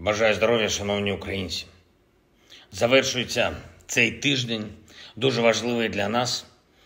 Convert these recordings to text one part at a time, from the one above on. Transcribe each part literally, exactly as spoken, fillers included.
Бажаю здоров'я, шановні українці. Завершується цей тиждень, дуже важливий для нас,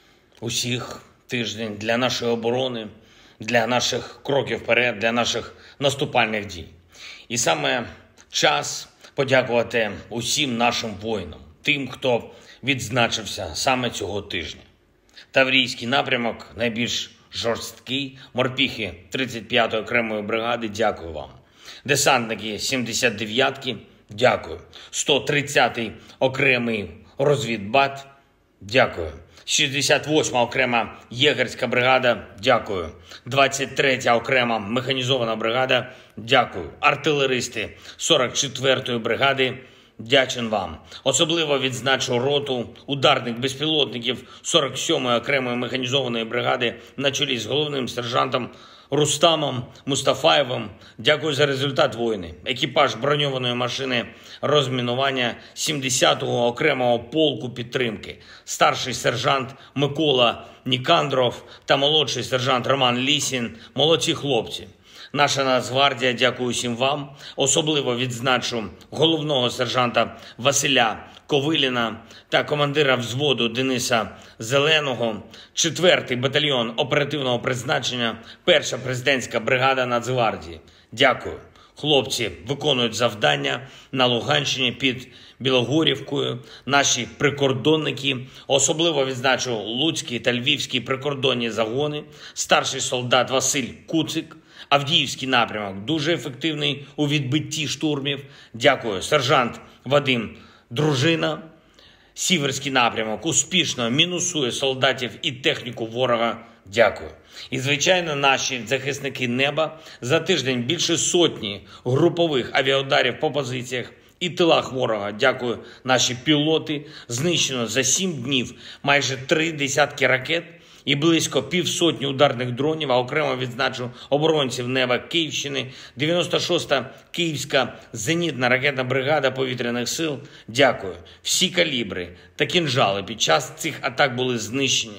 усіх тиждень, для нашої оборони, для наших кроків вперед, для наших наступальних дій. І саме час подякувати усім нашим воїнам, тим, хто відзначився саме цього тижня. Таврійський напрямок найбільш жорсткий, морпіхи тридцять п'ятої окремої бригади, дякую вам. Десантники сімдесят дев'ятки, дякую. сто тридцятий окремий розвідбат, дякую. шістдесят восьма окрема єгерська бригада, дякую. двадцять третя окрема механізована бригада, дякую. Артилеристи сорок четвертої бригади, дячен вам. Особливо відзначу роту ударних безпілотників сорок сьомої окремої механізованої бригади на чолі з головним сержантом Рустамом Мустафаєвим. Дякую за результат, воїни. Екіпаж броньованої машини розмінування сімдесятого окремого полку підтримки. Старший сержант Микола Нікандров та молодший сержант Роман Лісін. Молодці хлопці. Наша Нацгвардія, дякую всім вам. Особливо відзначу головного сержанта Василя Ковиліна та командира взводу Дениса Зеленого, четвертий батальйон оперативного призначення, перша президентська бригада Нацгвардії. Дякую. Хлопці виконують завдання на Луганщині під Білогорівкою. Наші прикордонники, особливо відзначу Луцький та Львівський прикордонні загони, старший солдат Василь Куцик. Авдіївський напрямок дуже ефективний у відбитті штурмів. Дякую. Сержант Вадим Дружина. Сіверський напрямок успішно мінусує солдатів і техніку ворога. Дякую. І, звичайно, наші захисники неба. За тиждень більше сотні групових авіаударів по позиціях і тилах ворога. Дякую. Наші пілоти. Знищено за сім днів майже три десятки ракет і близько півсотні ударних дронів, а окремо відзначу оборонців неба Київщини, дев'яносто шоста Київська зенітна ракетна бригада повітряних сил. Дякую. Всі калібри та кінжали під час цих атак були знищені.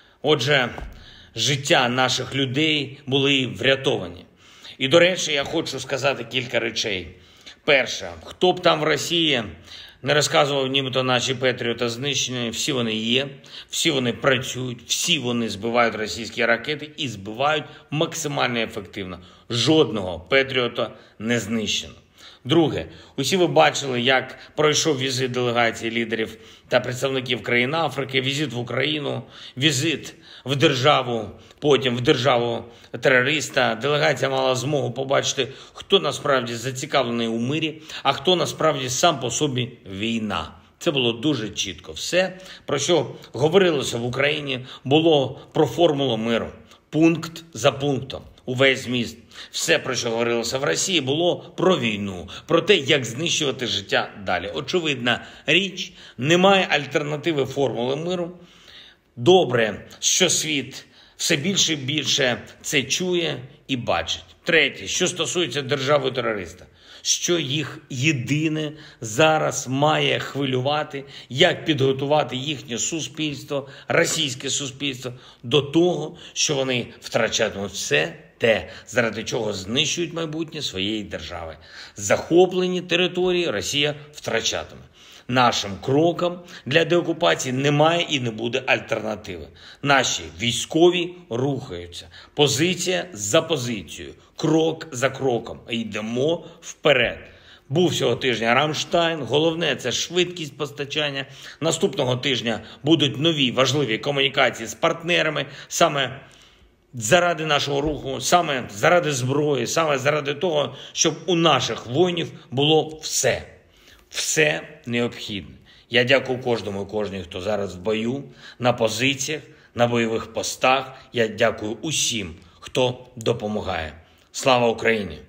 Отже, життя наших людей були врятовані. І, до речі, я хочу сказати кілька речей. Перше, хто б там в Росії не розказував, нібито наші Петріоти знищені, всі вони є, всі вони працюють, всі вони збивають російські ракети і збивають максимально ефективно. Жодного Петріота не знищено. Друге, усі ви бачили, як пройшов візит делегації лідерів та представників країн Африки, візит в Україну, візит в державу, потім в державу терориста. Делегація мала змогу побачити, хто насправді зацікавлений у мирі, а хто насправді сам по собі війна. Це було дуже чітко. Все, про що говорилося в Україні, було про формулу миру. Пункт за пунктом. Увесь зміст. Все, про що говорилося в Росії, було про війну, про те, як знищувати життя далі. Очевидна річ, немає альтернативи формули миру. Добре, що світ все більше і більше це чує і бачить. Третє, що стосується держави-терориста. Що їх єдине зараз має хвилювати, як підготувати їхнє суспільство, російське суспільство, до того, що вони втрачатимуть все те, заради чого знищують майбутнє своєї держави. Захоплені території Росія втрачатиме. Нашим крокам для деокупації немає і не буде альтернативи. Наші військові рухаються. Позиція за позицією, крок за кроком. Йдемо вперед. Був цього тижня Рамштайн. Головне – це швидкість постачання. Наступного тижня будуть нові важливі комунікації з партнерами. Саме заради нашого руху, саме заради зброї, саме заради того, щоб у наших воїнів було все. Все необхідне. Я дякую кожному і кожній, хто зараз в бою, на позиціях, на бойових постах. Я дякую усім, хто допомагає. Слава Україні!